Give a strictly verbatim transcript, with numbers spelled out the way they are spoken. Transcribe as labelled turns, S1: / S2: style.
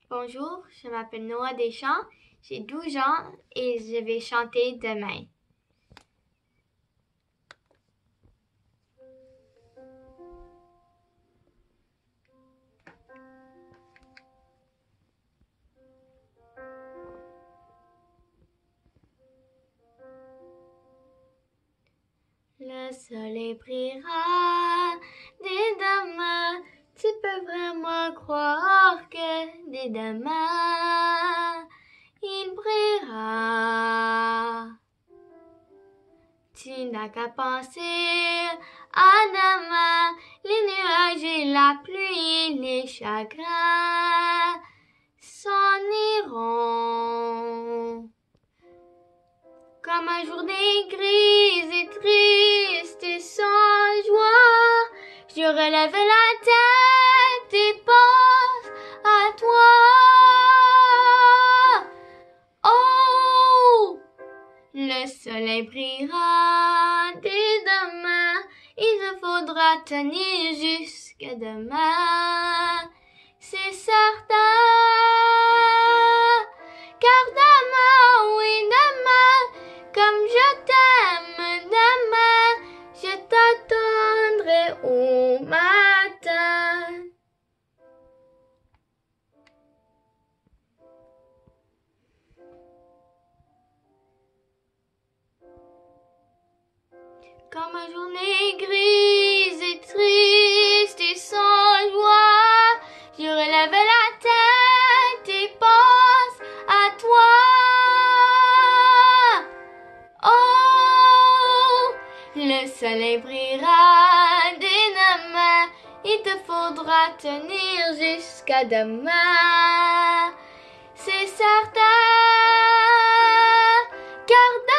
S1: Bonjour, je m'appelle Noah Deschamps, j'ai douze ans et je vais chanter demain. Le soleil brillera dès demain, tu peux vraiment croire que dès demain, il brillera. Tu n'as qu'à penser à demain, les nuages et la pluie, les chagrins s'en iront. Comme un journée grise et triste et sans joie, je relève la tête et pense à toi. Oh, le soleil brillera dès demain, il te faudra tenir jusqu'à demain, c'est certain. Car demain, oui demain, comme je t'aime demain, je t'attendrai au matin. Comme une journée grise et triste et sans joie, je relève la tête et pense à toi. Oh, le soleil brillera dès demain, il te faudra tenir jusqu'à demain, c'est certain, car